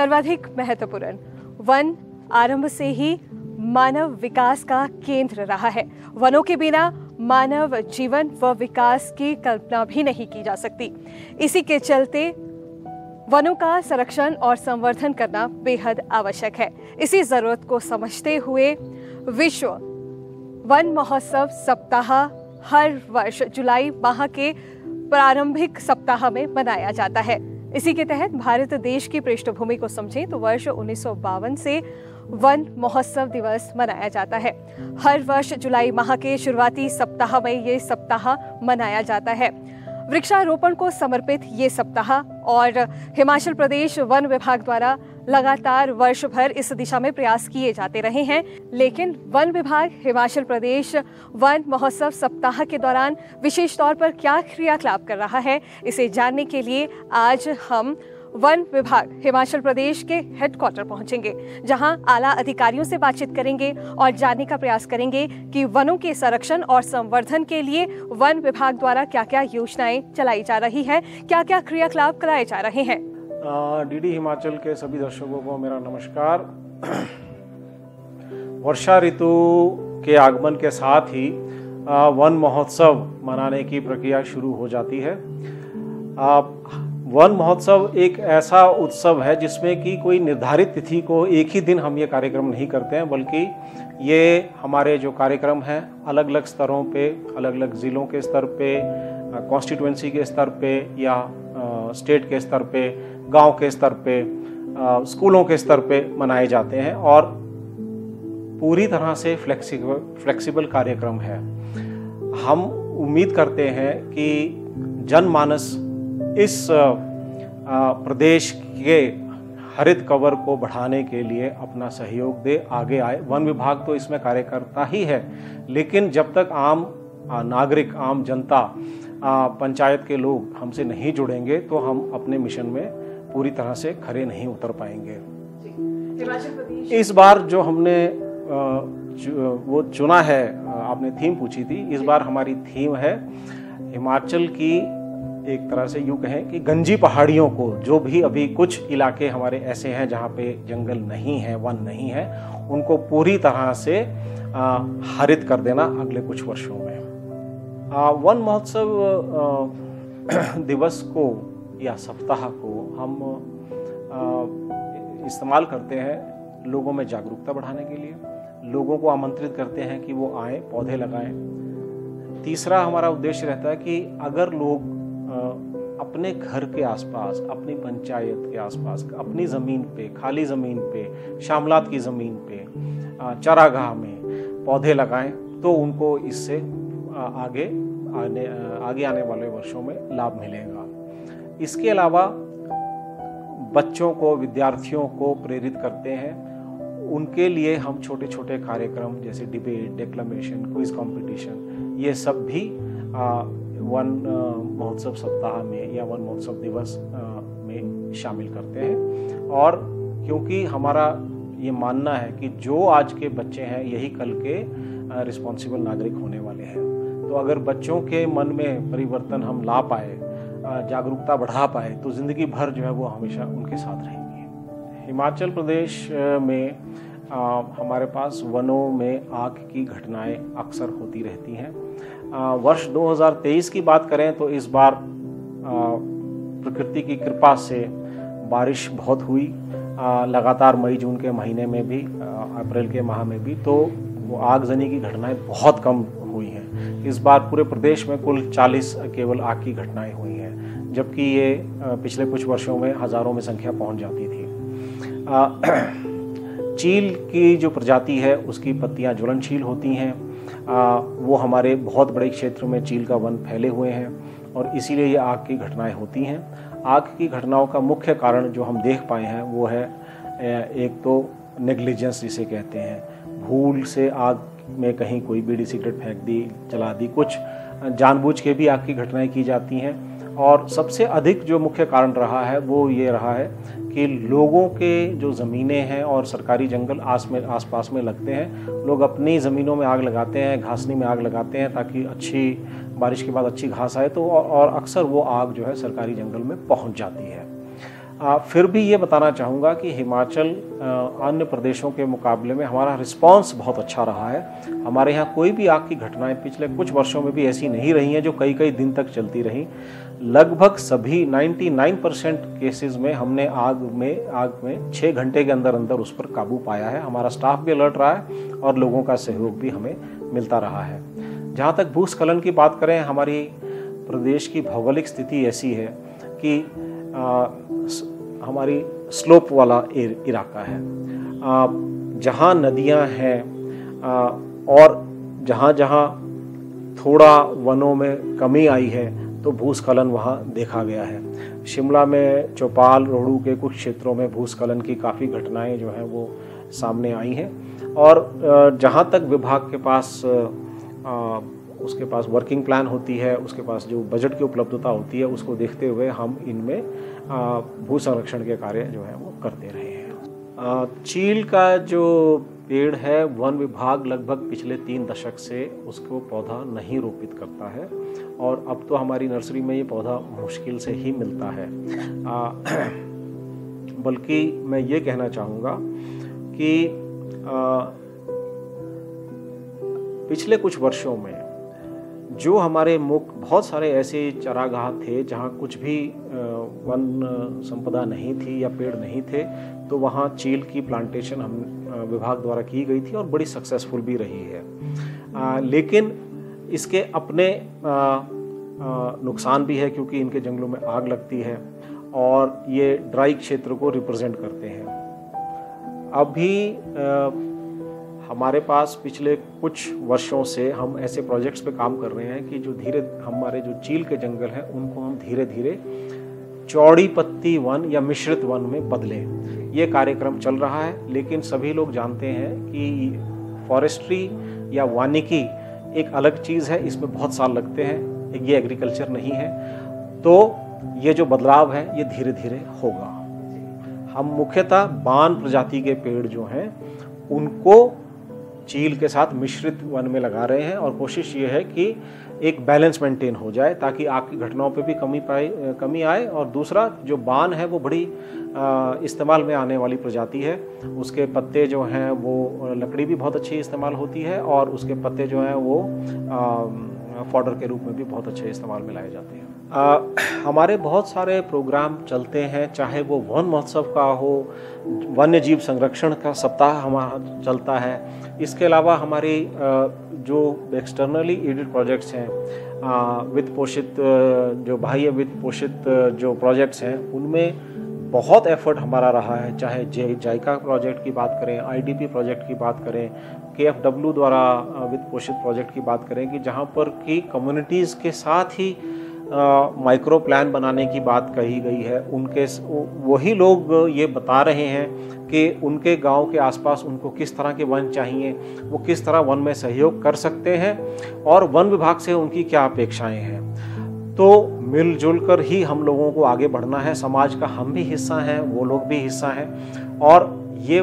सर्वाधिक महत्वपूर्ण, वन आरंभ से ही मानव विकास का केंद्र रहा है। वनों के बिना मानव जीवन व विकास की कल्पना भी नहीं की जा सकती। इसी के चलते वनों का संरक्षण और संवर्धन करना बेहद आवश्यक है। इसी जरूरत को समझते हुए विश्व वन महोत्सव सप्ताह हर वर्ष जुलाई माह के प्रारंभिक सप्ताह में मनाया जाता है। इसी के तहत भारत देश की पृष्ठभूमि को समझें तो वर्ष 1952 से वन महोत्सव दिवस मनाया जाता है। हर वर्ष जुलाई माह के शुरुआती सप्ताह में ये सप्ताह मनाया जाता है। वृक्षारोपण को समर्पित ये सप्ताह और हिमाचल प्रदेश वन विभाग द्वारा लगातार वर्ष भर इस दिशा में प्रयास किए जाते रहे हैं। लेकिन वन विभाग हिमाचल प्रदेश वन महोत्सव सप्ताह के दौरान विशेष तौर पर क्या क्रियाकलाप कर रहा है, इसे जानने के लिए आज हम वन विभाग हिमाचल प्रदेश के हेडक्वार्टर पहुंचेंगे, जहां आला अधिकारियों से बातचीत करेंगे और जानने का प्रयास करेंगे कि वनों के संरक्षण और संवर्धन के लिए वन विभाग द्वारा क्या क्या योजनाएं चलाई जा रही है, क्या क्या क्रियाकलाप कराए जा रहे हैं। डीडी हिमाचल के सभी दर्शकों को मेरा नमस्कार। वर्षा ऋतु के आगमन के साथ ही वन महोत्सव मनाने की प्रक्रिया शुरू हो जाती है। वन महोत्सव एक ऐसा उत्सव है जिसमें कि कोई निर्धारित तिथि को एक ही दिन हम ये कार्यक्रम नहीं करते हैं, बल्कि ये हमारे जो कार्यक्रम हैं अलग अलग स्तरों पे, अलग अलग ज़िलों के स्तर पे, कॉन्स्टिट्यूएंसी के स्तर पे या स्टेट के स्तर पे, गांव के स्तर पे, स्कूलों के स्तर पे मनाए जाते हैं और पूरी तरह से फ्लेक्सिबल कार्यक्रम है। हम उम्मीद करते हैं कि जनमानस इस प्रदेश के हरित कवर को बढ़ाने के लिए अपना सहयोग दे, आगे आए। वन विभाग तो इसमें कार्य करता ही है, लेकिन जब तक आम नागरिक, आम जनता, पंचायत के लोग हमसे नहीं जुड़ेंगे तो हम अपने मिशन में पूरी तरह से खरे नहीं उतर पाएंगे। इस बार जो हमने वो चुना है, आपने थीम पूछी थी, इस बार हमारी थीम है हिमाचल की, एक तरह से यूँ कहें कि गंजी पहाड़ियों को, जो भी अभी कुछ इलाके हमारे ऐसे हैं जहाँ पे जंगल नहीं है, वन नहीं है, उनको पूरी तरह से हरित कर देना अगले कुछ वर्षों में। वन महोत्सव दिवस को या सप्ताह को हम इस्तेमाल करते हैं लोगों में जागरूकता बढ़ाने के लिए। लोगों को आमंत्रित करते हैं कि वो आएँ, पौधे लगाएं। तीसरा हमारा उद्देश्य रहता है कि अगर लोग अपने घर के आसपास, अपनी पंचायत के आसपास, अपनी ज़मीन पे, खाली ज़मीन पे, शामलात की ज़मीन पे, चारागाह में पौधे लगाएं तो उनको इससे आगे आने वाले वर्षों में लाभ मिलेगा। इसके अलावा बच्चों को, विद्यार्थियों को प्रेरित करते हैं। उनके लिए हम छोटे छोटे कार्यक्रम जैसे डिबेट, डेक्लेमेशन, क्विज कंपटीशन, ये सब भी वन महोत्सव सप्ताह में या वन महोत्सव दिवस में शामिल करते हैं। और क्योंकि हमारा ये मानना है कि जो आज के बच्चे हैं यही कल के रिस्पॉन्सिबल नागरिक होने वाले हैं, तो अगर बच्चों के मन में परिवर्तन हम ला पाए, जागरूकता बढ़ा पाए, तो ज़िंदगी भर जो है वो हमेशा उनके साथ रहेंगी। हिमाचल प्रदेश में हमारे पास वनों में आग की घटनाएं अक्सर होती रहती हैं। वर्ष 2023 की बात करें तो इस बार प्रकृति की कृपा से बारिश बहुत हुई, लगातार मई जून के महीने में भी, अप्रैल के माह में भी, तो वो आगजनी की घटनाएं बहुत कम हुई हैं। इस बार पूरे प्रदेश में कुल 40 केवल आग की घटनाएं हुई हैं, जबकि ये पिछले कुछ वर्षों में हज़ारों में संख्या पहुंच जाती थी। चील की जो प्रजाति है उसकी पत्तियां ज्वलनशील होती हैं। वो हमारे बहुत बड़े क्षेत्र में चील का वन फैले हुए हैं और इसीलिए ये आग की घटनाएं होती हैं। आग की घटनाओं का मुख्य कारण जो हम देख पाए हैं वो है एक तो नेग्लिजेंस जिसे कहते हैं, भूल से आग में कहीं कोई बीड़ी सिगरेट फेंक दी, जला दी, कुछ जानबूझ के भी आग की घटनाएं की जाती हैं। और सबसे अधिक जो मुख्य कारण रहा है वो ये रहा है कि लोगों के जो ज़मीनें हैं और सरकारी जंगल आसपास में लगते हैं, लोग अपनी ज़मीनों में आग लगाते हैं, घासनी में आग लगाते हैं ताकि अच्छी बारिश के बाद अच्छी घास आए, तो और अक्सर वो आग जो है सरकारी जंगल में पहुंच जाती है। फिर भी ये बताना चाहूँगा कि हिमाचल अन्य प्रदेशों के मुकाबले में हमारा रिस्पांस बहुत अच्छा रहा है। हमारे यहाँ कोई भी आग की घटनाएं पिछले कुछ वर्षों में भी ऐसी नहीं रही हैं जो कई कई दिन तक चलती रहीं। लगभग सभी 99% केसेस में हमने आग में 6 घंटे के अंदर अंदर उस पर काबू पाया है। हमारा स्टाफ भी अलर्ट रहा है और लोगों का सहयोग भी हमें मिलता रहा है। जहाँ तक भूस्खलन की बात करें, हमारी प्रदेश की भौगोलिक स्थिति ऐसी है कि हमारी स्लोप वाला इलाका है, जहाँ नदियाँ हैं और जहाँ जहाँ थोड़ा वनों में कमी आई है तो भूस्खलन वहाँ देखा गया है। शिमला में चौपाल रोहड़ू के कुछ क्षेत्रों में भूस्खलन की काफ़ी घटनाएं जो हैं वो सामने आई हैं। और जहाँ तक विभाग के पास उसके पास वर्किंग प्लान होती है, उसके पास जो बजट की उपलब्धता होती है, उसको देखते हुए हम इनमें भू संरक्षण के कार्य जो है वो करते रहे हैं। चील का जो पेड़ है, वन विभाग लगभग पिछले 3 दशक से उसको पौधा नहीं रोपित करता है और अब तो हमारी नर्सरी में ये पौधा मुश्किल से ही मिलता है। बल्कि मैं ये कहना चाहूँगा कि पिछले कुछ वर्षों में जो हमारे बहुत सारे ऐसे चरागाह थे जहाँ कुछ भी वन संपदा नहीं थी या पेड़ नहीं थे, तो वहाँ चील की प्लांटेशन हम विभाग द्वारा की गई थी और बड़ी सक्सेसफुल भी रही है। लेकिन इसके अपने नुकसान भी है, क्योंकि इनके जंगलों में आग लगती है और ये ड्राई क्षेत्र को रिप्रेजेंट करते हैं। अभी हमारे पास पिछले कुछ वर्षों से हम ऐसे प्रोजेक्ट्स पे काम कर रहे हैं कि जो हमारे जो चील के जंगल हैं उनको हम धीरे धीरे चौड़ी पत्ती वन या मिश्रित वन में बदलें। ये कार्यक्रम चल रहा है, लेकिन सभी लोग जानते हैं कि फॉरेस्ट्री या वानिकी एक अलग चीज़ है, इसमें बहुत साल लगते हैं, ये एग्रीकल्चर नहीं है। तो ये जो बदलाव है ये धीरे धीरे होगा। हम मुख्यतः बान प्रजाति के पेड़ जो हैं उनको चील के साथ मिश्रित वन में लगा रहे हैं और कोशिश ये है कि एक बैलेंस मेंटेन हो जाए ताकि आग की घटनाओं पे भी कमी आए। और दूसरा, जो बान है वो बड़ी इस्तेमाल में आने वाली प्रजाति है। उसके पत्ते जो हैं वो लकड़ी भी बहुत अच्छी इस्तेमाल होती है और उसके पत्ते जो हैं वो फॉडर के रूप में भी बहुत अच्छे इस्तेमाल में लाए जाते हैं। हमारे बहुत सारे प्रोग्राम चलते हैं, चाहे वो वन महोत्सव का हो, वन्य जीव संरक्षण का सप्ताह हमारा चलता है। इसके अलावा हमारी जो एक्सटर्नली एडेड प्रोजेक्ट्स हैं, वित्त पोषित जो बाह्य वित्त पोषित जो प्रोजेक्ट्स हैं, उनमें बहुत एफर्ट हमारा रहा है। चाहे जायका प्रोजेक्ट की बात करें, आईडीपी प्रोजेक्ट की बात करें, KFW द्वारा वित्त पोषित प्रोजेक्ट की बात करें कि जहाँ पर कि कम्युनिटीज़ के साथ ही माइक्रो प्लान बनाने की बात कही गई है। उनके वही लोग ये बता रहे हैं कि उनके गांव के आसपास उनको किस तरह के वन चाहिए, वो किस तरह वन में सहयोग कर सकते हैं और वन विभाग से उनकी क्या अपेक्षाएं हैं। तो मिलजुल कर ही हम लोगों को आगे बढ़ना है। समाज का हम भी हिस्सा हैं, वो लोग भी हिस्सा हैं। और ये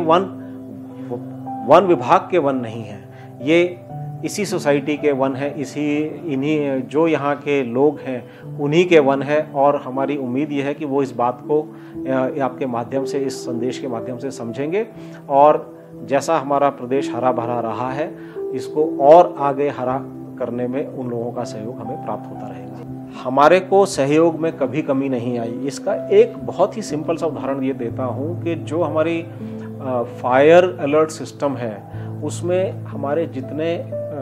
वन विभाग के वन नहीं हैं, ये इसी सोसाइटी के वन है, इन्हीं जो यहाँ के लोग हैं उन्हीं के वन है। और हमारी उम्मीद यह है कि वो इस बात को आपके माध्यम से, इस संदेश के माध्यम से समझेंगे और जैसा हमारा प्रदेश हरा भरा रहा है, इसको और आगे हरा करने में उन लोगों का सहयोग हमें प्राप्त होता रहेगा। हमारे को सहयोग में कभी कमी नहीं आई। इसका एक बहुत ही सिंपल सा उदाहरण ये देता हूँ कि जो हमारी फायर अलर्ट सिस्टम है, उसमें हमारे जितने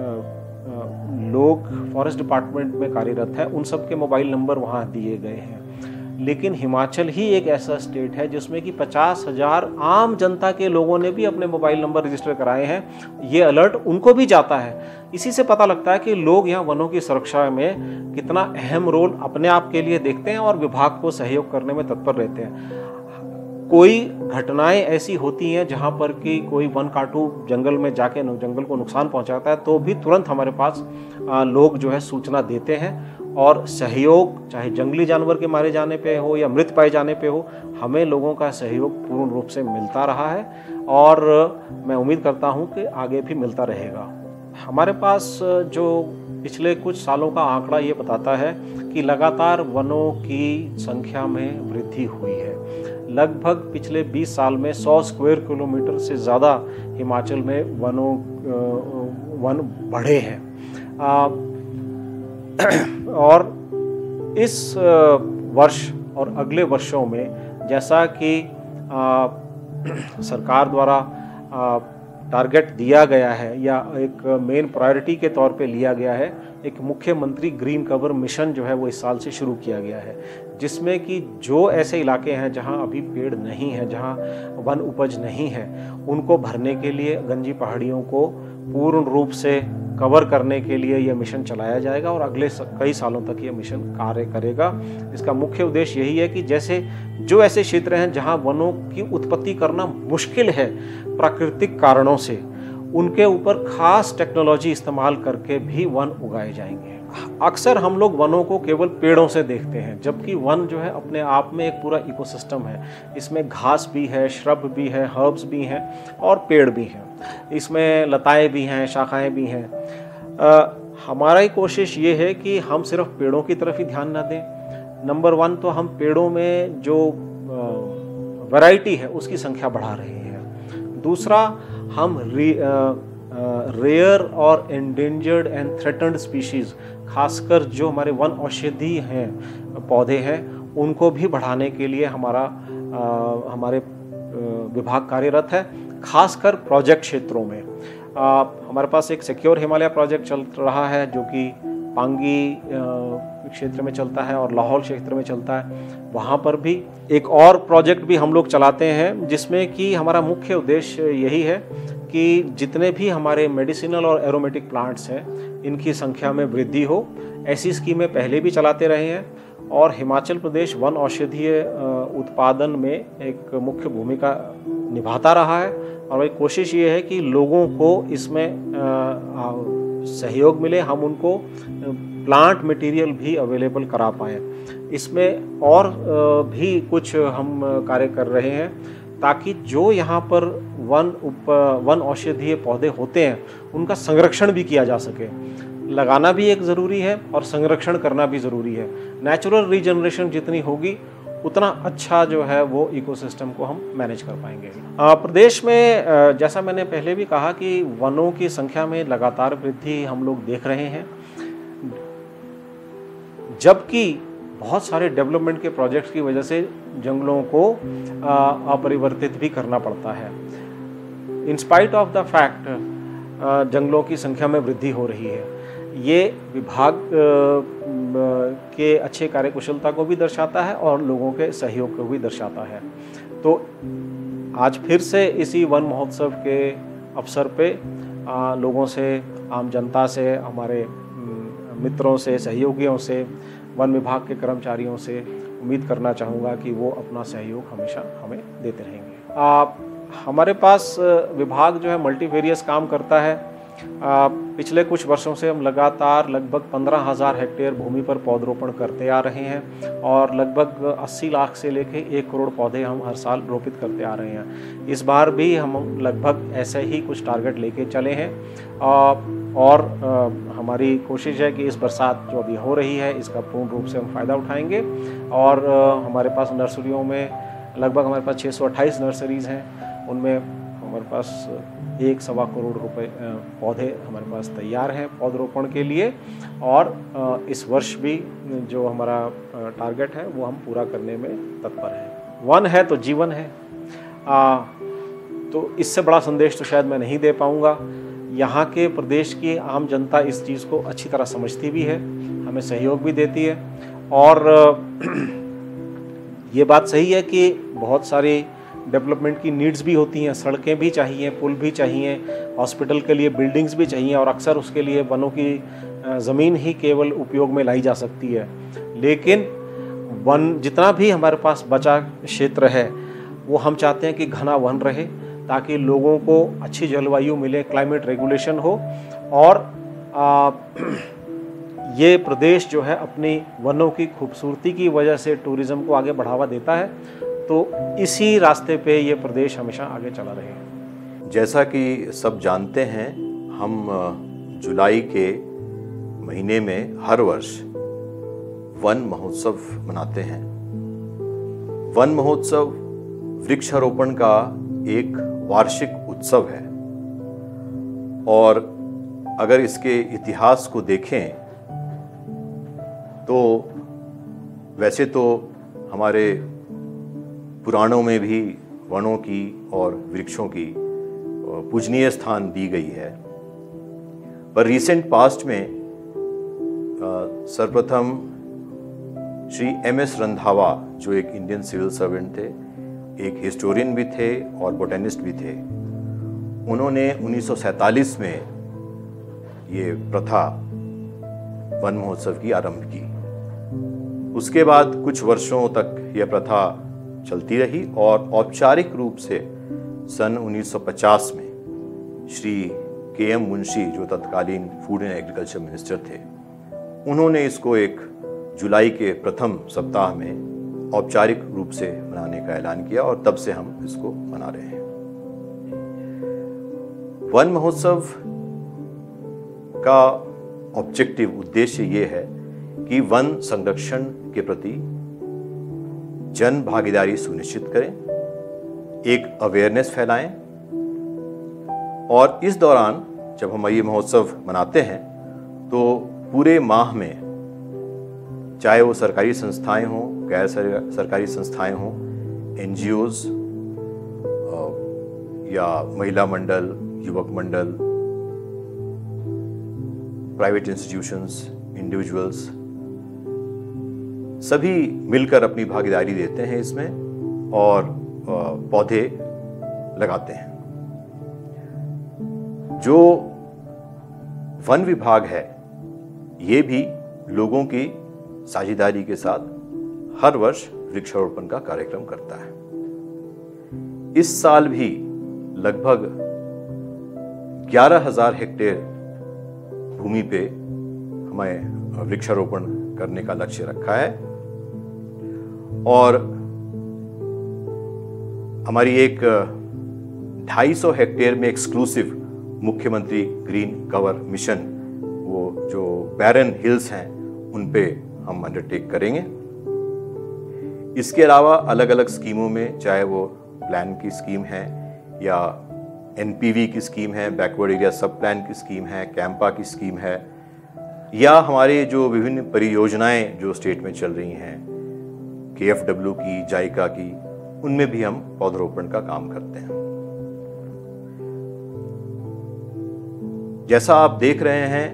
लोग फॉरेस्ट डिपार्टमेंट में कार्यरत हैं उन सब के मोबाइल नंबर वहाँ दिए गए हैं। लेकिन हिमाचल ही एक ऐसा स्टेट है जिसमें कि 50,000 आम जनता के लोगों ने भी अपने मोबाइल नंबर रजिस्टर कराए हैं। ये अलर्ट उनको भी जाता है। इसी से पता लगता है कि लोग यहाँ वनों की सुरक्षा में कितना अहम रोल अपने आप के लिए देखते हैं और विभाग को सहयोग करने में तत्पर रहते हैं। कोई घटनाएं ऐसी होती हैं जहां पर कि कोई वन काटू जंगल में जाके जंगल को नुकसान पहुंचाता है, तो भी तुरंत हमारे पास लोग जो है सूचना देते हैं और सहयोग, चाहे जंगली जानवर के मारे जाने पे हो या मृत पाए जाने पे हो, हमें लोगों का सहयोग पूर्ण रूप से मिलता रहा है और मैं उम्मीद करता हूं कि आगे भी मिलता रहेगा। हमारे पास जो पिछले कुछ सालों का आंकड़ा ये बताता है कि लगातार वनों की संख्या में वृद्धि हुई है। लगभग पिछले 20 साल में 100 स्क्वायर किलोमीटर से ज़्यादा हिमाचल में वन बढ़े हैं। और इस वर्ष और अगले वर्षों में जैसा कि सरकार द्वारा टारगेट दिया गया है या एक मेन प्रायोरिटी के तौर पे लिया गया है, एक मुख्यमंत्री ग्रीन कवर मिशन जो है वो इस साल से शुरू किया गया है, जिसमें कि जो ऐसे इलाके हैं जहां अभी पेड़ नहीं है, जहां वन उपज नहीं है, उनको भरने के लिए गंजी पहाड़ियों को पूर्ण रूप से कवर करने के लिए यह मिशन चलाया जाएगा और अगले कई सालों तक यह मिशन कार्य करेगा। इसका मुख्य उद्देश्य यही है कि जैसे जो ऐसे क्षेत्र हैं जहां वनों की उत्पत्ति करना मुश्किल है प्राकृतिक कारणों से, उनके ऊपर खास टेक्नोलॉजी इस्तेमाल करके भी वन उगाए जाएंगे। अक्सर हम लोग वनों को केवल पेड़ों से देखते हैं, जबकि वन जो है अपने आप में एक पूरा इकोसिस्टम है। इसमें घास भी है, श्रब भी है, हर्ब्स भी हैं और पेड़ भी हैं। इसमें लताएं भी हैं, शाखाएं भी हैं। हमारी कोशिश ये है कि हम सिर्फ पेड़ों की तरफ ही ध्यान ना दें। नंबर 1 तो हम पेड़ों में जो वैरायटी है उसकी संख्या बढ़ा रहे हैं। दूसरा, हम रेयर और एंडेंजर्ड एंड थ्रेटन्ड स्पीशीज, खासकर जो हमारे वन औषधि हैं, पौधे हैं, उनको भी बढ़ाने के लिए हमारे विभाग कार्यरत है, खासकर प्रोजेक्ट क्षेत्रों में। हमारे पास एक सिक्योर हिमालय प्रोजेक्ट चल रहा है जो कि पांगी क्षेत्र में चलता है और लाहौल क्षेत्र में चलता है। वहाँ पर भी एक और प्रोजेक्ट भी हम लोग चलाते हैं, जिसमें कि हमारा मुख्य उद्देश्य यही है कि जितने भी हमारे मेडिसिनल और एरोमेटिक प्लांट्स हैं, इनकी संख्या में वृद्धि हो। ऐसी स्कीमें पहले भी चलाते रहे हैं और हिमाचल प्रदेश वन औषधीय उत्पादन में एक मुख्य भूमिका निभाता रहा है। और वही कोशिश ये है कि लोगों को इसमें सहयोग मिले, हम उनको प्लांट मटेरियल भी अवेलेबल करा पाएँ। इसमें और भी कुछ हम कार्य कर रहे हैं ताकि जो यहाँ पर वन औषधीय पौधे होते हैं उनका संरक्षण भी किया जा सके। लगाना भी एक ज़रूरी है और संरक्षण करना भी ज़रूरी है। नेचुरल रीजनरेशन जितनी होगी उतना अच्छा जो है वो इकोसिस्टम को हम मैनेज कर पाएंगे। प्रदेश में जैसा मैंने पहले भी कहा कि वनों की संख्या में लगातार वृद्धि हम लोग देख रहे हैं, जबकि बहुत सारे डेवलपमेंट के प्रोजेक्ट्स की वजह से जंगलों को अपरिवर्तित भी करना पड़ता है। In spite of the fact जंगलों की संख्या में वृद्धि हो रही है। ये विभाग के अच्छे कार्यकुशलता को भी दर्शाता है और लोगों के सहयोग को भी दर्शाता है। तो आज फिर से इसी वन महोत्सव के अवसर पे लोगों से, आम जनता से, हमारे मित्रों से, सहयोगियों से, वन विभाग के कर्मचारियों से उम्मीद करना चाहूँगा कि वो अपना सहयोग हमेशा हमें देते रहेंगे। हमारे पास विभाग जो है मल्टीवेरियस काम करता है। पिछले कुछ वर्षों से हम लगातार लगभग 15,000 हेक्टेयर भूमि पर पौधरोपण करते आ रहे हैं और लगभग 80 लाख से लेके 1 करोड़ पौधे हम हर साल रोपित करते आ रहे हैं। इस बार भी हम लगभग ऐसे ही कुछ टारगेट लेके चले हैं और हमारी कोशिश है कि इस बरसात जो अभी हो रही है इसका पूर्ण रूप से हम फ़ायदा उठाएंगे। और हमारे पास नर्सरियों में लगभग हमारे पास 628 नर्सरीज़ हैं, उनमें हमारे पास 1-1.25 करोड़ रुपए पौधे हमारे पास तैयार हैं पौधरोपण के लिए। और इस वर्ष भी जो हमारा टारगेट है वो हम पूरा करने में तत्पर हैं। वन है तो जीवन है। तो इससे बड़ा संदेश तो शायद मैं नहीं दे पाऊँगा। यहाँ के प्रदेश की आम जनता इस चीज़ को अच्छी तरह समझती भी है, हमें सहयोग भी देती है। और ये बात सही है कि बहुत सारी डेवलपमेंट की नीड्स भी होती हैं, सड़कें भी चाहिए, पुल भी चाहिए, हॉस्पिटल के लिए बिल्डिंग्स भी चाहिए और अक्सर उसके लिए वनों की ज़मीन ही केवल उपयोग में लाई जा सकती है। लेकिन वन जितना भी हमारे पास बचा क्षेत्र है वो हम चाहते हैं कि घना वन रहे ताकि लोगों को अच्छी जलवायु मिले, क्लाइमेट रेगुलेशन हो। और ये प्रदेश जो है अपनी वनों की खूबसूरती की वजह से टूरिज़्म को आगे बढ़ावा देता है। तो इसी रास्ते पे ये प्रदेश हमेशा आगे चला रहेगा। जैसा कि सब जानते हैं, हम जुलाई के महीने में हर वर्ष वन महोत्सव मनाते हैं। वन महोत्सव वृक्षारोपण का एक वार्षिक उत्सव है और अगर इसके इतिहास को देखें तो वैसे तो हमारे पुराणों में भी वनों की और वृक्षों की पूजनीय स्थान दी गई है, पर रिसेंट पास्ट में सर्वप्रथम श्री MS रंधावा, जो एक इंडियन सिविल सर्वेंट थे, एक हिस्टोरियन भी थे और बोटेनिस्ट भी थे, उन्होंने 1947 में ये प्रथा वन महोत्सव की आरंभ की। उसके बाद कुछ वर्षों तक यह प्रथा चलती रही और औपचारिक रूप से सन 1950 में श्री KM मुंशी, जो तत्कालीन फूड एंड एग्रीकल्चर मिनिस्टर थे, उन्होंने इसको एक जुलाई के प्रथम सप्ताह में औपचारिक रूप से मनाने का ऐलान किया और तब से हम इसको मना रहे हैं। वन महोत्सव का ऑब्जेक्टिव, उद्देश्य ये है कि वन संरक्षण के प्रति जन भागीदारी सुनिश्चित करें, एक अवेयरनेस फैलाएं और इस दौरान जब हम ये महोत्सव मनाते हैं तो पूरे माह में, चाहे वो सरकारी संस्थाएं हों, गैर सरकारी संस्थाएं हों, NGOs या महिला मंडल, युवक मंडल, प्राइवेट इंस्टीट्यूशंस, इंडिविजुअल्स, सभी मिलकर अपनी भागीदारी देते हैं इसमें और पौधे लगाते हैं। जो वन विभाग है ये भी लोगों की साझेदारी के साथ हर वर्ष वृक्षारोपण का कार्यक्रम करता है। इस साल भी लगभग 11,000 हेक्टेयर भूमि पे हमें वृक्षारोपण करने का लक्ष्य रखा है और हमारी एक 250 हेक्टेयर में एक्सक्लूसिव मुख्यमंत्री ग्रीन कवर मिशन, वो जो बैरन हिल्स हैं उन पे हम अंडरटेक करेंगे। इसके अलावा अलग अलग स्कीमों में, चाहे वो प्लान की स्कीम है या NPV की स्कीम है, बैकवर्ड एरिया सब प्लान की स्कीम है, कैंपा की स्कीम है, या हमारे जो विभिन्न परियोजनाएं जो स्टेट में चल रही हैं, KFW की, जाइका की, उनमें भी हम पौधरोपण का काम करते हैं। जैसा आप देख रहे हैं,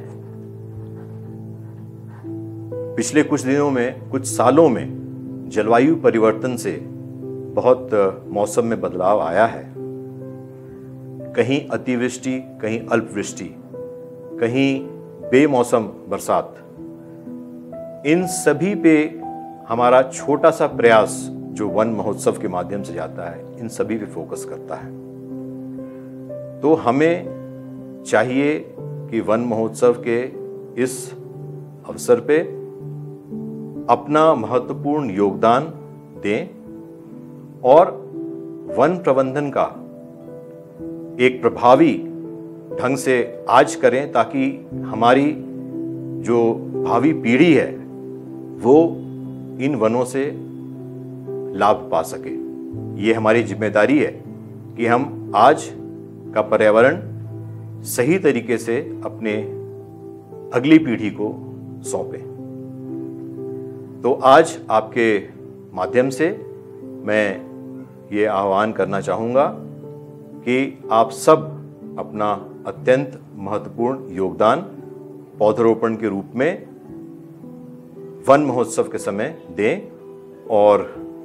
पिछले कुछ दिनों में, कुछ सालों में जलवायु परिवर्तन से बहुत मौसम में बदलाव आया है। कहीं अतिवृष्टि, कहीं अल्पवृष्टि, कहीं बेमौसम बरसात, इन सभी पे हमारा छोटा सा प्रयास जो वन महोत्सव के माध्यम से जाता है, इन सभी पे फोकस करता है। तो हमें चाहिए कि वन महोत्सव के इस अवसर पे अपना महत्वपूर्ण योगदान दें और वन प्रबंधन का एक प्रभावी ढंग से आज करें, ताकि हमारी जो भावी पीढ़ी है वो इन वनों से लाभ पा सके। ये हमारी जिम्मेदारी है कि हम आज का पर्यावरण सही तरीके से अपने अगली पीढ़ी को सौंपें। तो आज आपके माध्यम से मैं ये आह्वान करना चाहूँगा कि आप सब अपना अत्यंत महत्वपूर्ण योगदान पौधरोपण के रूप में वन महोत्सव के समय दें और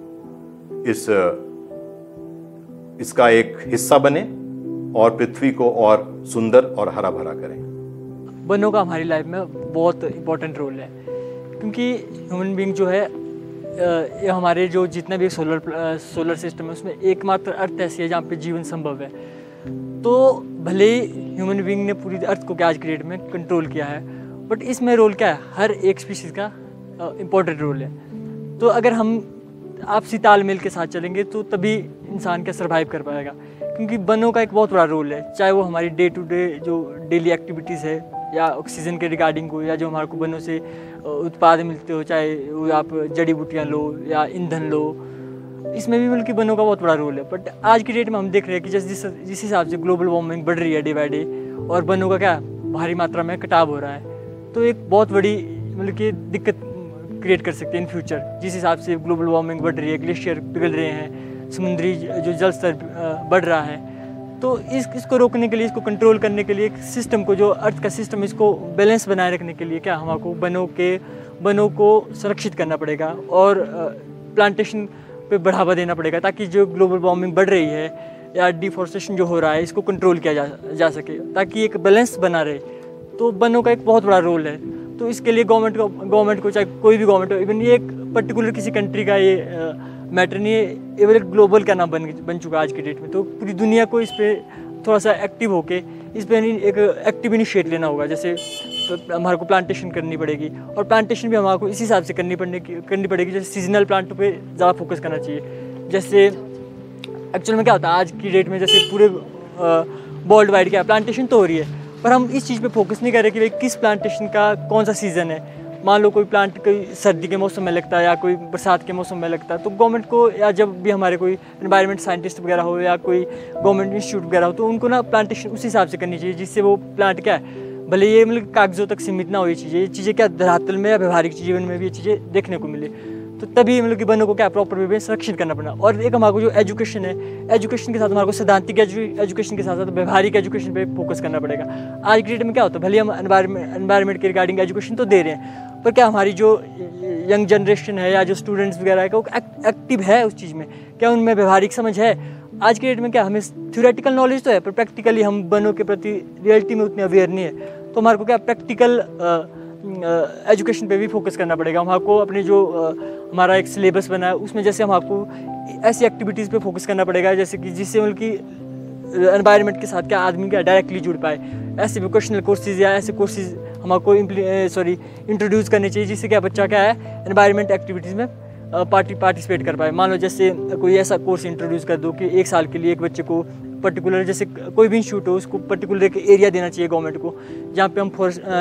इसका एक हिस्सा बने और पृथ्वी को और सुंदर और हरा भरा करें। वनों का हमारी लाइफ में बहुत इम्पोर्टेंट रोल है, क्योंकि ह्यूमन बीइंग जो है, ये हमारे जो जितना भी सोलर सिस्टम है उसमें एकमात्र अर्थ ऐसी है जहाँ पे जीवन संभव है। तो भले ही ह्यूमन बीइंग ने पूरी अर्थ को आज की डेट में कंट्रोल किया है, बट इसमें रोल क्या है, हर एक स्पीशीज़ का इम्पोर्टेंट रोल है। तो अगर हम आपसी तालमेल के साथ चलेंगे तो तभी इंसान क्या सर्वाइव कर पाएगा, क्योंकि वनों का एक बहुत बड़ा रोल है, चाहे वो हमारी डे टू डे जो डेली एक्टिविटीज़ है या ऑक्सीजन के रिगार्डिंग हो, या जो हमारे को वनों से उत्पाद मिलते हो, चाहे वो आप जड़ी बूटियाँ लो या ईंधन लो, इसमें भी बल्कि वनों का बहुत बड़ा रोल है। बट आज की डेट में हम देख रहे हैं कि जिस हिसाब से ग्लोबल वार्मिंग बढ़ रही है डे बाई डे, और वनों का क्या भारी मात्रा में कटाव हो रहा है, तो एक बहुत बड़ी मतलब कि दिक्कत क्रिएट कर सकते हैं इन फ्यूचर। जिस हिसाब से ग्लोबल वार्मिंग बढ़ रही है, ग्लेशियर पिघल रहे हैं, समुद्री जो जल स्तर बढ़ रहा है, तो इसको रोकने के लिए, इसको कंट्रोल करने के लिए एक सिस्टम को, जो अर्थ का सिस्टम, इसको बैलेंस बनाए रखने के लिए क्या हमको वनों को संरक्षित करना पड़ेगा और प्लांटेशन पे बढ़ावा देना पड़ेगा, ताकि जो ग्लोबल वार्मिंग बढ़ रही है या डिफॉरेस्टेशन जो हो रहा है, इसको कंट्रोल किया जा सके, ताकि एक बैलेंस बना रहे। तो वनों का एक बहुत बड़ा रोल है। तो इसके लिए गवर्नमेंट को चाहे कोई भी गवर्नमेंट हो, इवन ये एक पर्टिकुलर किसी कंट्री का ये मैटर नहीं है, ये एक ग्लोबल का नाम बन चुका है आज की डेट में। तो पूरी दुनिया को इस पर थोड़ा सा एक्टिव होके इस पर एक एक्टिव इनिशिएट लेना होगा। जैसे तो हमारे को प्लांटेशन करनी पड़ेगी, और प्लांटेशन भी हमारे को इसी हिसाब से करनी पड़ेगी। जैसे सीजनल प्लांटों पे ज़्यादा फोकस करना चाहिए। जैसे एक्चुअल में क्या होता है आज की डेट में, जैसे पूरे वर्ल्ड वाइड क्या प्लांटेशन तो हो रही है, पर हम इस चीज़ पे फोकस नहीं कर रहे कि भाई किस प्लांटेशन का कौन सा सीज़न है। मान लो कोई प्लांट कोई सर्दी के मौसम में लगता है या कोई बरसात के मौसम में लगता है, तो गवर्नमेंट को, या जब भी हमारे कोई एनवायरनमेंट साइंटिस्ट वगैरह हो या कोई गवर्नमेंट इंस्टीट्यूट वगैरह हो, तो उनको ना प्लांटेशन उस हिसाब से करनी चाहिए, जिससे वो प्लांट क्या है, भले ये मतलब कागजों तक सीमित ना हो, ये चीज़ें क्या धरातल में या व्यवहारिक जीवन में भी ये चीज़ें देखने को मिले। तो तभी मतलब कि वनों को क्या प्रॉपर वे में संरक्षित करना पड़ना। और एक हमारे को जो एजुकेशन है, एजुकेशन के साथ हमारे को सैद्धांतिक एजुकेशन के साथ साथ व्यवहारिक एजुकेशन पे फोकस करना पड़ेगा। आज की डेट में क्या होता है, भले हम एनवायरनमेंट के रिगार्डिंग एजुकेशन तो दे रहे हैं, पर क्या हमारी जो यंग जनरेशन है या जो स्टूडेंट्स वगैरह है, वो एक्टिव है उस चीज़ में, क्या उनमें व्यवहारिक समझ है? आज की डेट में क्या हमें थ्योरेटिकल नॉलेज तो है, पर प्रैक्टिकली हम वनों के प्रति रियलिटी में उतने अवेयर नहीं है। तो हमारे को क्या प्रैक्टिकल एजुकेशन पे भी फोकस करना पड़ेगा। हमारे को अपने जो हमारा एक सिलेबस बना है, उसमें जैसे हमको ऐसी एक्टिविटीज़ पे फोकस करना पड़ेगा, जैसे कि जिससे मतलब कि एनवायरनमेंट के साथ क्या आदमी क्या डायरेक्टली जुड़ पाए। ऐसे वोकेशनल कोर्सेज या ऐसे कोर्सेज हमको इंट्रोड्यूस करने चाहिए, जिससे क्या बच्चा क्या है एनवायरनमेंट एक्टिविटीज़ में पार्टिसिपेट कर पाए। मान लो जैसे कोई ऐसा कोर्स इंट्रोड्यूस कर दो कि 1 साल के लिए एक बच्चे को पर्टिकुलर, जैसे कोई भी इंस्टीट्यूट हो, उसको पर्टिकुलर एक एरिया देना चाहिए गवर्नमेंट को, जहाँ पे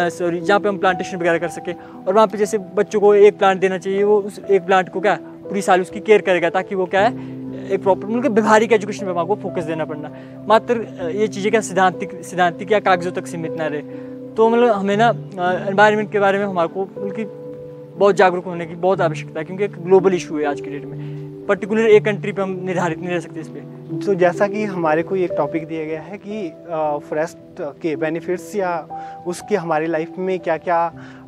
हम प्लांटेशन वगैरह कर सके। और वहाँ पे जैसे बच्चों को एक प्लांट देना चाहिए, वो उस एक प्लांट को क्या पूरी साल उसकी केयर करेगा, ताकि वो क्या है एक प्रॉपर मतलब व्यवहारिक एजुकेशन पे हमको फोकस देना पड़ना। मात्र ये चीज़ें क्या सिद्धांतिक या कागजों तक सीमित ना रहे। तो मतलब हमें ना एनवायरनमेंट के बारे में हमारे को बल्कि बहुत जागरूक होने की बहुत आवश्यकता है, क्योंकि एक ग्लोबल इशू है आज की डेट में। पर्टिकुलर एक कंट्री पे हम निर्धारित नहीं रह सकते इस पर। तो जैसा कि हमारे को एक टॉपिक दिया गया है कि फॉरेस्ट के बेनिफिट्स या उसके हमारी लाइफ में क्या क्या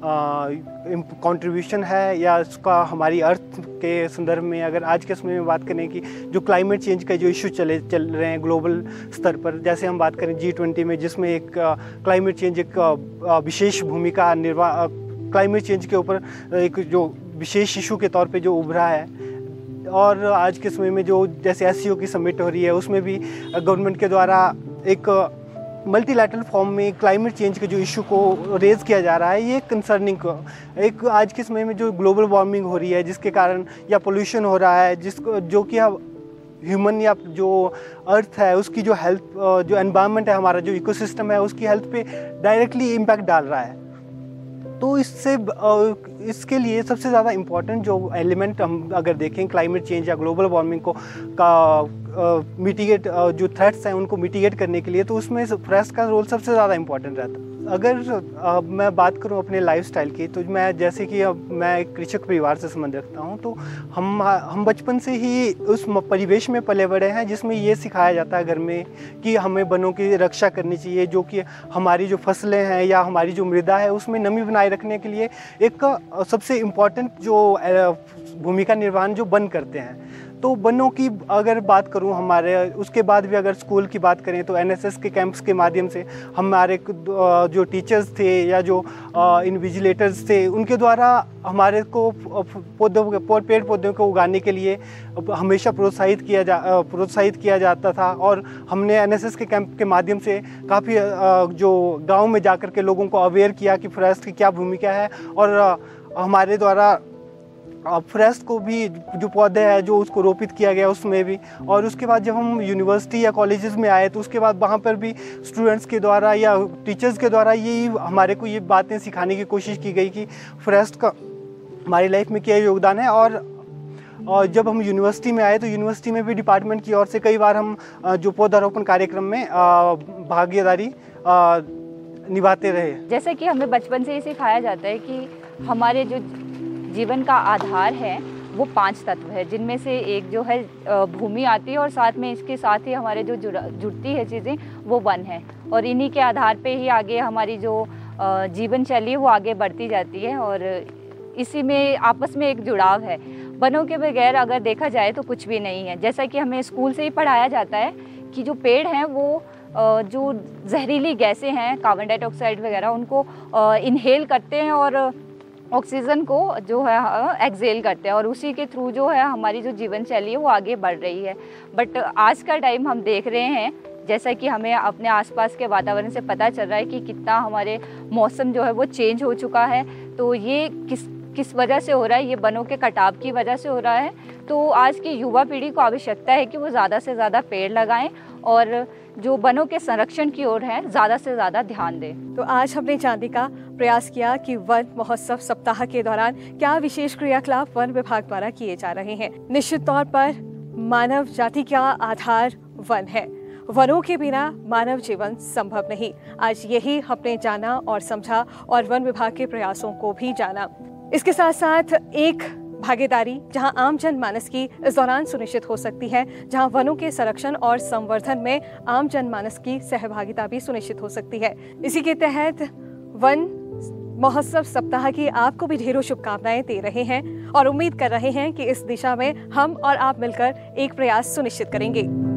कंट्रीब्यूशन है, या उसका हमारी अर्थ के संदर्भ में अगर आज के समय में बात करें कि जो क्लाइमेट चेंज का जो इशू चल रहे हैं ग्लोबल स्तर पर, जैसे हम बात करें G20 में, जिसमें एक क्लाइमेट चेंज एक विशेष भूमिका क्लाइमेट चेंज के ऊपर एक जो विशेष इशू के तौर पे जो उभरा है। और आज के समय में जो जैसे SCO की समिट हो रही है, उसमें भी गवर्नमेंट के द्वारा एक मल्टीलैटरल फॉर्म में क्लाइमेट चेंज के जो इशू को रेज़ किया जा रहा है, ये कंसर्निंग एक आज के समय में जो ग्लोबल वार्मिंग हो रही है, जिसके कारण या पोल्यूशन हो रहा है, जिसको जो कि ह्यूमन या जो अर्थ है उसकी जो हेल्थ, जो एनवायरनमेंट है हमारा, जो इकोसिस्टम है, उसकी हेल्थ पे डायरेक्टली इम्पैक्ट डाल रहा है। तो इसके लिए सबसे ज़्यादा इम्पॉर्टेंट जो एलिमेंट हम अगर देखें क्लाइमेट चेंज या ग्लोबल वार्मिंग को मिटिगेट, जो थ्रेट्स हैं उनको मिटिगेट करने के लिए, तो उसमें फॉरेस्ट का रोल सबसे ज़्यादा इम्पॉर्टेंट रहता है। अगर मैं बात करूं अपने लाइफस्टाइल की, तो मैं जैसे कि मैं एक कृषक परिवार से संबंध रखता हूं, तो हम बचपन से ही उस परिवेश में पले बड़े हैं जिसमें ये सिखाया जाता है घर में कि हमें वनों की रक्षा करनी चाहिए, जो कि हमारी जो फसलें हैं या हमारी जो मृदा है उसमें नमी बनाए रखने के लिए एक सबसे इम्पॉर्टेंट जो भूमिका निर्वहन जो वन करते हैं। तो वनों की अगर बात करूं, हमारे उसके बाद भी अगर स्कूल की बात करें तो NSS के कैंप्स के माध्यम से हमारे जो टीचर्स थे या जो इन्विजिलेटर्स थे, उनके द्वारा हमारे को पेड़ पौधों को उगाने के लिए हमेशा प्रोत्साहित किया जाता था। और हमने NSS के कैंप के माध्यम से काफ़ी जो गाँव में जाकर के लोगों को अवेयर किया कि फॉरेस्ट की क्या भूमिका है, और हमारे द्वारा फॉरेस्ट को भी, जो पौधे हैं जो उसको रोपित किया गया उसमें भी। और उसके बाद जब हम यूनिवर्सिटी या कॉलेजेस में आए तो उसके बाद वहाँ पर भी स्टूडेंट्स के द्वारा या टीचर्स के द्वारा यही हमारे को ये बातें सिखाने की कोशिश की गई कि फॉरेस्ट का हमारी लाइफ में क्या योगदान है। और जब हम यूनिवर्सिटी में आए तो यूनिवर्सिटी में भी डिपार्टमेंट की ओर से कई बार हम जो पौधारोपण कार्यक्रम में भागीदारी निभाते रहे। जैसे कि हमें बचपन से ही सिखाया जाता है कि हमारे जो जीवन का आधार है वो 5 तत्व है, जिनमें से एक जो है भूमि आती है और साथ में इसके साथ ही हमारे जो जुड़ती है चीज़ें वो वन है। और इन्हीं के आधार पे ही आगे हमारी जो जीवन शैली है वो आगे बढ़ती जाती है और इसी में आपस में एक जुड़ाव है। वनों के बगैर अगर देखा जाए तो कुछ भी नहीं है। जैसा कि हमें स्कूल से ही पढ़ाया जाता है कि जो पेड़ हैं वो जो जहरीली गैसें हैं, कार्बन डाइऑक्साइड वगैरह, उनको इनहेल करते हैं और ऑक्सीजन को जो है एक्सेल करते हैं और उसी के थ्रू जो है हमारी जो जीवन शैली है वो आगे बढ़ रही है। बट आज का टाइम हम देख रहे हैं, जैसा कि हमें अपने आसपास के वातावरण से पता चल रहा है कि कितना हमारे मौसम जो है वो चेंज हो चुका है। तो ये किस वजह से हो रहा है? ये वनों के कटाव की वजह से हो रहा है। तो आज की युवा पीढ़ी को आवश्यकता है कि वो ज़्यादा से ज़्यादा पेड़ लगाएं और जो वनों के संरक्षण की ओर है ज़्यादा से ज़्यादा ध्यान दें। तो आज हमने जानने का प्रयास किया कि वन महोत्सव सप्ताह के दौरान क्या विशेष क्रियाकलाप वन विभाग द्वारा किए जा रहे हैं। निश्चित तौर पर मानव जाति का आधार वन है, वनों के बिना मानव जीवन संभव नहीं। आज यही हमने जाना और समझा और वन विभाग के प्रयासों को भी जाना। इसके साथ साथ एक भागीदारी जहां आम जनमानस की इस दौरान सुनिश्चित हो सकती है, जहां वनों के संरक्षण और संवर्धन में आम जनमानस की सहभागिता भी सुनिश्चित हो सकती है। इसी के तहत वन महोत्सव सप्ताह की आपको भी ढेरों शुभकामनाएं दे रहे हैं और उम्मीद कर रहे हैं कि इस दिशा में हम और आप मिलकर एक प्रयास सुनिश्चित करेंगे।